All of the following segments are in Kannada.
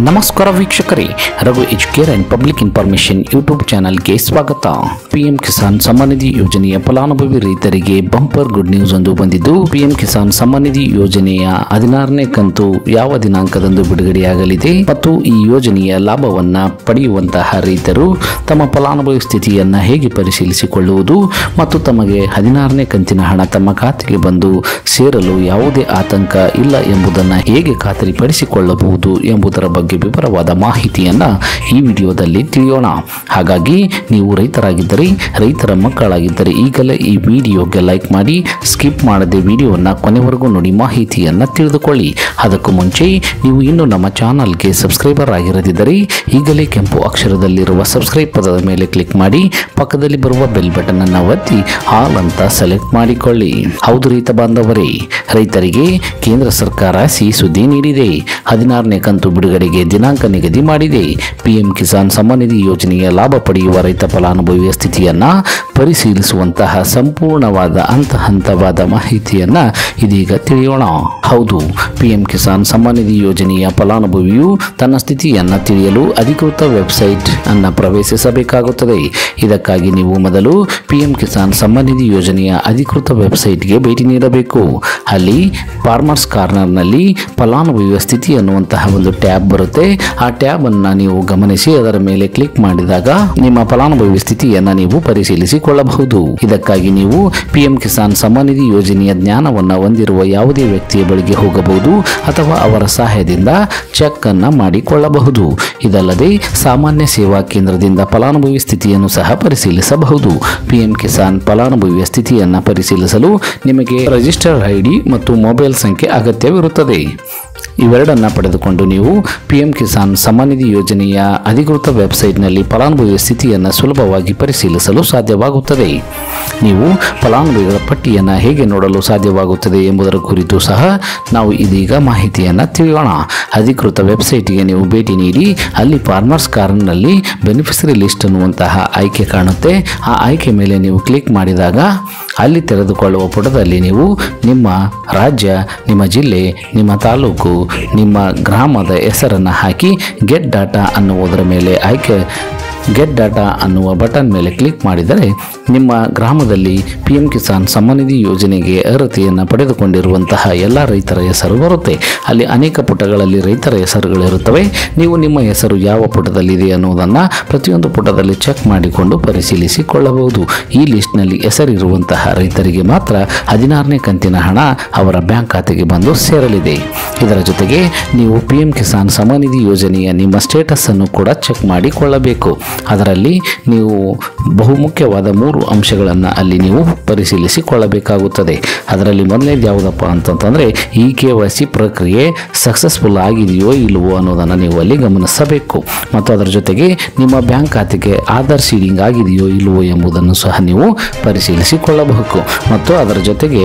ನಮಸ್ಕಾರ ವೀಕ್ಷಕರೇ, Raghu educare and public information YouTube ಚಾನಲ್ಗೆ ಸ್ವಾಗತ. ಪಿಎಂ ಕಿಸಾನ್ ಸಮ್ಮಾನ್ ನಿಧಿ ಯೋಜನೆಯ ಫಲಾನುಭವಿ ರೈತರಿಗೆ ಬಂಪರ್ ಗುಡ್ ನ್ಯೂಸ್ ಒಂದು ಬಂದಿದ್ದು, ಪಿಎಂ ಕಿಸಾನ್ ಸಮ್ಮಾನ್ ನಿಧಿ ಯೋಜನೆಯ 16ನೇ ಕಂತು ಯಾವ ದಿನಾಂಕದಂದು ಬಿಡುಗಡೆಯಾಗಲಿದೆ ಮತ್ತು ಈ ಯೋಜನೆಯ ಲಾಭವನ್ನ ಪಡೆಯುವಂತಹ ರೈತರು ತಮ್ಮ ಫಲಾನುಭವಿ ಸ್ಥಿತಿಯನ್ನ ಹೇಗೆ ಪರಿಶೀಲಿಸಿಕೊಳ್ಳುವುದು ಮತ್ತು ತಮಗೆ 16ನೇ ಕಂತಿನ ಹಣ ತಮ್ಮ ಖಾತೆಗೆ ಬಂದು ಸೇರಲು ಯಾವುದೇ ಆತಂಕ ಇಲ್ಲ ಎಂಬುದನ್ನು ಹೇಗೆ ಖಾತರಿಪಡಿಸಿಕೊಳ್ಳಬಹುದು ಎಂಬುದರ ಬಗ್ಗೆ ವಿವರವಾದ ಮಾಹಿತಿಯನ್ನ ಈ ವಿಡಿಯೋದಲ್ಲಿ ತಿಳಿಯೋಣ. ಹಾಗಾಗಿ ನೀವು ರೈತರಾಗಿದ್ದರೆ, ರೈತರ ಮಕ್ಕಳಾಗಿದ್ದರೆ ಈಗಲೇ ಈ ವಿಡಿಯೋಗೆ ಲೈಕ್ ಮಾಡಿ, ಸ್ಕಿಪ್ ಮಾಡದೆ ವಿಡಿಯೋವನ್ನು ಕೊನೆವರೆಗೂ ನೋಡಿ ಮಾಹಿತಿಯನ್ನ ತಿಳಿದುಕೊಳ್ಳಿ. ಅದಕ್ಕೂ ಮುಂಚೆ ನೀವು ಇನ್ನೂ ನಮ್ಮ ಚಾನಲ್ಗೆ ಸಬ್ಸ್ಕ್ರೈಬರ್ ಆಗಿರದಿದ್ದರೆ ಈಗಲೇ ಕೆಂಪು ಅಕ್ಷರದಲ್ಲಿರುವ ಸಬ್ಸ್ಕ್ರೈಬ್ ಪದದ ಮೇಲೆ ಕ್ಲಿಕ್ ಮಾಡಿ, ಪಕ್ಕದಲ್ಲಿ ಬರುವ ಬೆಲ್ ಬಟನ್ ಅನ್ನು ಒತ್ತಿ ಆಲ್ ಅಂತ ಸೆಲೆಕ್ಟ್ ಮಾಡಿಕೊಳ್ಳಿ. ಹೌದು ರೈತ ಬಾಂಧವರೇ, ರೈತರಿಗೆ ಕೇಂದ್ರ ಸರ್ಕಾರ ಸಿಹಿ ಸುದ್ದಿ ನೀಡಿದೆ. 16ನೇ ಕಂತು ಬಿಡುಗಡೆಗೆ ದಿನಾಂಕ ನಿಗದಿ ಮಾಡಿದೆ. ಪಿಎಂ ಕಿಸಾನ್ ಸಮ್ಮಾನ್ ನಿಧಿ ಯೋಜನೆಯ ಲಾಭ ಪಡೆಯುವ ರೈತ ಫಲಾನುಭವಿಯ ಸ್ಥಿತಿಯನ್ನ ಪರಿಶೀಲಿಸುವಂತಹ ಸಂಪೂರ್ಣವಾದ ಹಂತವಾದ ಮಾಹಿತಿಯನ್ನ ಇದೀಗ ತಿಳಿಯೋಣ. ಹೌದು, ಪಿಎಂ ಕಿಸಾನ್ ಸಮ್ಮಾನ್ ನಿಧಿ ಯೋಜನೆಯ ಫಲಾನುಭವಿಯು ತನ್ನ ಸ್ಥಿತಿಯನ್ನ ತಿಳಿಯಲು ಅಧಿಕೃತ ವೆಬ್ಸೈಟ್ ಅನ್ನು ಪ್ರವೇಶಿಸಬೇಕಾಗುತ್ತದೆ. ಇದಕ್ಕಾಗಿ ನೀವು ಮೊದಲು ಪಿಎಂ ಕಿಸಾನ್ ಸಮ್ಮಾನ್ ನಿಧಿ ಯೋಜನೆಯ ಅಧಿಕೃತ ವೆಬ್ಸೈಟ್ಗೆ ಭೇಟಿ ನೀಡಬೇಕು. ಅಲ್ಲಿ ಫಾರ್ಮರ್ಸ್ ಕಾರ್ನರ್ನಲ್ಲಿ ಫಲಾನುಭವಿಯ ಸ್ಥಿತಿ ಅನ್ನುವಂತಹ ಒಂದು ಟ್ಯಾಬ್ ಬರುತ್ತೆ. ಆ ಟ್ಯಾಬ್ ಅನ್ನು ನೀವು ಗಮನಿಸಿ ಅದರ ಮೇಲೆ ಕ್ಲಿಕ್ ಮಾಡಿದಾಗ ನಿಮ್ಮ ಫಲಾನುಭವಿ ಸ್ಥಿತಿಯನ್ನ ನೀವು ಪರಿಶೀಲಿಸಿಕೊಳ್ಳಬಹುದು. ಇದಕ್ಕಾಗಿ ನೀವು ಪಿಎಂ ಕಿಸಾನ್ ಸಮ್ಮಾನ್ ನಿಧಿ ಯೋಜನೆಯ ಜ್ಞಾನವನ್ನ ಹೊಂದಿರುವ ಯಾವುದೇ ವ್ಯಕ್ತಿಯ ಬಳಿಗೆ ಹೋಗಬಹುದು ಅಥವಾ ಅವರ ಸಹಾಯದಿಂದ ಚೆಕ್ ಅನ್ನ ಮಾಡಿಕೊಳ್ಳಬಹುದು. ಇದಲ್ಲದೆ ಸಾಮಾನ್ಯ ಸೇವಾ ಕೇಂದ್ರದಿಂದ ಫಲಾನುಭವಿ ಸ್ಥಿತಿಯನ್ನು ಸಹ ಪರಿಶೀಲಿಸಬಹುದು. ಪಿಎಂ ಕಿಸಾನ್ ಫಲಾನುಭವಿಯ ಸ್ಥಿತಿಯನ್ನ ಪರಿಶೀಲಿಸಲು ನಿಮಗೆ ರಿಜಿಸ್ಟರ್ ಐಡಿ ಮತ್ತು ಮೊಬೈಲ್ ಸಂಖ್ಯೆ ಅಗತ್ಯವಿರುತ್ತದೆ. ಇವೆರಡನ್ನ ಪಡೆದುಕೊಂಡು ನೀವು ಪಿಎಂ ಕಿಸಾನ್ ಸಮ್ಮಾನ್ ನಿಧಿ ಯೋಜನೆಯ ಅಧಿಕೃತ ವೆಬ್ಸೈಟ್ನಲ್ಲಿ ಫಲಾನುಭವಿಯ ಸ್ಥಿತಿಯನ್ನು ಸುಲಭವಾಗಿ ಪರಿಶೀಲಿಸಲು ಸಾಧ್ಯವಾಗುತ್ತದೆ. ನೀವು ಫಲಾನುಭವಿಗಳ ಪಟ್ಟಿಯನ್ನು ಹೇಗೆ ನೋಡಲು ಸಾಧ್ಯವಾಗುತ್ತದೆ ಎಂಬುದರ ಕುರಿತು ಸಹ ನಾವು ಇದೀಗ ಮಾಹಿತಿಯನ್ನು ತಿಳಿಯೋಣ. ಅಧಿಕೃತ ವೆಬ್ಸೈಟ್ಗೆ ನೀವು ಭೇಟಿ ನೀಡಿ ಅಲ್ಲಿ ಫಾರ್ಮರ್ಸ್ ಕಾರ್ನರ್ನಲ್ಲಿ ಬೆನಿಫಿಷರಿ ಲಿಸ್ಟ್ ಅನ್ನುವಂತಹ ಆಯ್ಕೆ ಕಾಣುತ್ತೆ. ಆ ಆಯ್ಕೆ ಮೇಲೆ ನೀವು ಕ್ಲಿಕ್ ಮಾಡಿದಾಗ ಅಲ್ಲಿ ತೆರೆದುಕೊಳ್ಳುವ ಪುಟದಲ್ಲಿ ನೀವು ನಿಮ್ಮ ರಾಜ್ಯ, ನಿಮ್ಮ ಜಿಲ್ಲೆ, ನಿಮ್ಮ ತಾಲೂಕು, ನಿಮ್ಮ ಗ್ರಾಮದ ಹೆಸರನ್ನು ಹಾಕಿ ಗೆಟ್ ಡಾಟಾ ಅನ್ನುವುದರ ಮೇಲೆ ಗೆಟ್ ಡಾಟಾ ಅನ್ನುವ ಬಟನ್ ಮೇಲೆ ಕ್ಲಿಕ್ ಮಾಡಿದರೆ ನಿಮ್ಮ ಗ್ರಾಮದಲ್ಲಿ ಪಿಎಂ ಕಿಸಾನ್ ಸಮ್ಮಾನ್ ನಿಧಿ ಯೋಜನೆಗೆ ಅರ್ಹತೆಯನ್ನು ಪಡೆದುಕೊಂಡಿರುವಂತಹ ಎಲ್ಲ ರೈತರ ಹೆಸರು ಬರುತ್ತೆ. ಅಲ್ಲಿ ಅನೇಕ ಪುಟಗಳಲ್ಲಿ ರೈತರ ಹೆಸರುಗಳಿರುತ್ತವೆ. ನೀವು ನಿಮ್ಮ ಹೆಸರು ಯಾವ ಪುಟದಲ್ಲಿದೆ ಅನ್ನುವುದನ್ನು ಪ್ರತಿಯೊಂದು ಪುಟದಲ್ಲಿ ಚೆಕ್ ಮಾಡಿಕೊಂಡು ಪರಿಶೀಲಿಸಿಕೊಳ್ಳಬಹುದು. ಈ ಲಿಸ್ಟ್ನಲ್ಲಿ ಹೆಸರಿರುವಂತಹ ರೈತರಿಗೆ ಮಾತ್ರ 16ನೇ ಕಂತಿನ ಹಣ ಅವರ ಬ್ಯಾಂಕ್ ಖಾತೆಗೆ ಬಂದು ಸೇರಲಿದೆ. ಇದರ ಜೊತೆಗೆ ನೀವು ಪಿಎಂ ಕಿಸಾನ್ ಸಮ್ಮಾನ್ ನಿಧಿ ಯೋಜನೆಯ ನಿಮ್ಮ ಸ್ಟೇಟಸ್ ಅನ್ನು ಕೂಡ ಚೆಕ್ ಮಾಡಿಕೊಳ್ಳಬೇಕು. ಅದರಲ್ಲಿ ನೀವು ಬಹುಮುಖ್ಯವಾದ 3 ಅಂಶಗಳನ್ನು ಅಲ್ಲಿ ನೀವು ಪರಿಶೀಲಿಸಿಕೊಳ್ಳಬೇಕಾಗುತ್ತದೆ. ಅದರಲ್ಲಿ ಮೊದಲನೇದು ಯಾವುದಪ್ಪ ಅಂತಂತಂದರೆ ಈ KYC ಪ್ರಕ್ರಿಯೆ ಸಕ್ಸಸ್ಫುಲ್ ಆಗಿದೆಯೋ ಇಲ್ಲವೋ ಅನ್ನೋದನ್ನು ನೀವು ಅಲ್ಲಿ ಗಮನಿಸಬೇಕು. ಮತ್ತು ಅದರ ಜೊತೆಗೆ ನಿಮ್ಮ ಬ್ಯಾಂಕ್ ಖಾತೆಗೆ ಆಧಾರ್ ಸೀಡಿಂಗ್ ಆಗಿದೆಯೋ ಇಲ್ಲವೋ ಎಂಬುದನ್ನು ಸಹ ನೀವು ಪರಿಶೀಲಿಸಿಕೊಳ್ಳಬಹುದು. ಮತ್ತು ಅದರ ಜೊತೆಗೆ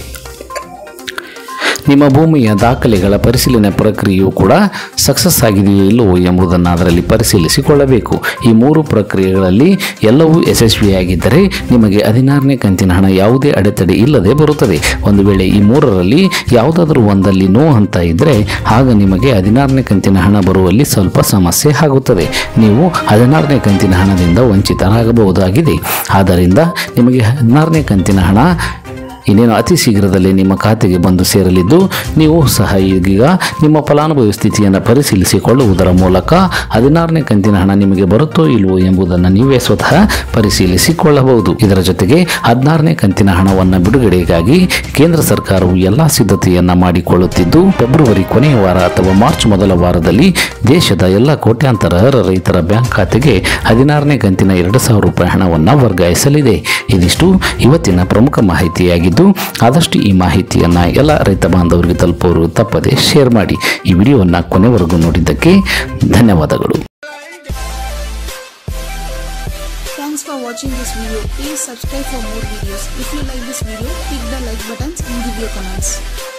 ನಿಮ್ಮ ಭೂಮಿಯ ದಾಖಲೆಗಳ ಪರಿಶೀಲನೆ ಪ್ರಕ್ರಿಯೆಯು ಕೂಡ ಸಕ್ಸಸ್ ಆಗಿದೆಯೋ ಇಲ್ಲವೋ ಎಂಬುದನ್ನು ಅದರಲ್ಲಿ ಪರಿಶೀಲಿಸಿಕೊಳ್ಳಬೇಕು. ಈ 3 ಪ್ರಕ್ರಿಯೆಗಳಲ್ಲಿ ಎಲ್ಲವೂ ಯಶಸ್ವಿಯಾಗಿದ್ದರೆ ನಿಮಗೆ 16ನೇ ಕಂತಿನ ಹಣ ಯಾವುದೇ ಅಡೆತಡೆ ಇಲ್ಲದೆ ಬರುತ್ತದೆ. ಒಂದು ವೇಳೆ ಈ 3ರಲ್ಲಿ ಯಾವುದಾದ್ರೂ ಒಂದಲ್ಲಿ ನೋ ಅಂತ ಇದ್ದರೆ ಆಗ ನಿಮಗೆ 16ನೇ ಕಂತಿನ ಹಣ ಬರುವಲ್ಲಿ ಸ್ವಲ್ಪ ಸಮಸ್ಯೆ ಆಗುತ್ತದೆ. ನೀವು 16ನೇ ಕಂತಿನ ಹಣದಿಂದ ವಂಚಿತರಾಗಬಹುದಾಗಿದೆ. ಆದ್ದರಿಂದ ನಿಮಗೆ 16ನೇ ಕಂತಿನ ಹಣ ಇನ್ನೇನು ಅತಿ ಶೀಘ್ರದಲ್ಲೇ ನಿಮ್ಮ ಖಾತೆಗೆ ಬಂದು ಸೇರಲಿದ್ದು, ನೀವು ಸಹ ಈಗ ನಿಮ್ಮ ಫಲಾನುಭವಿ ಸ್ಥಿತಿಯನ್ನು ಪರಿಶೀಲಿಸಿಕೊಳ್ಳುವುದರ ಮೂಲಕ 16ನೇ ಕಂತಿನ ಹಣ ನಿಮಗೆ ಬರುತ್ತೋ ಇಲ್ವೋ ಎಂಬುದನ್ನು ನೀವೇ ಸ್ವತಃ ಪರಿಶೀಲಿಸಿಕೊಳ್ಳಬಹುದು. ಇದರ ಜೊತೆಗೆ 16ನೇ ಕಂತಿನ ಹಣವನ್ನು ಬಿಡುಗಡೆಗಾಗಿ ಕೇಂದ್ರ ಸರ್ಕಾರವು ಎಲ್ಲ ಸಿದ್ಧತೆಯನ್ನು ಮಾಡಿಕೊಳ್ಳುತ್ತಿದ್ದು, ಫೆಬ್ರವರಿ ಕೊನೆಯ ವಾರ ಅಥವಾ ಮಾರ್ಚ್ ಮೊದಲ ವಾರದಲ್ಲಿ ದೇಶದ ಎಲ್ಲ ಕೋಟ್ಯಾಂತರ ರೈತರ ಬ್ಯಾಂಕ್ ಖಾತೆಗೆ 16ನೇ ಕಂತಿನ 2,000 ರೂಪಾಯಿ ಹಣವನ್ನು ವರ್ಗಾಯಿಸಲಿದೆ. ಇದಿಷ್ಟು ಇವತ್ತಿನ ಪ್ರಮುಖ ಮಾಹಿತಿಯಾಗಿದ್ದು, ಆದಷ್ಟು ಈ ಮಾಹಿತಿಯನ್ನು ಎಲ್ಲ ರೈತ ಬಾಂಧವರಿಗೆ ತಲುಪೋರು ತಪ್ಪದೆ ಶೇರ್ ಮಾಡಿ. ಈ ವಿಡಿಯೋವನ್ನು ಕೊನೆವರೆಗೂ ನೋಡಿದ್ದಕ್ಕೆ ಧನ್ಯವಾದಗಳು. Thanks for watching this video. Please subscribe for more videos. If you like this video, click the like buttons and give your comments.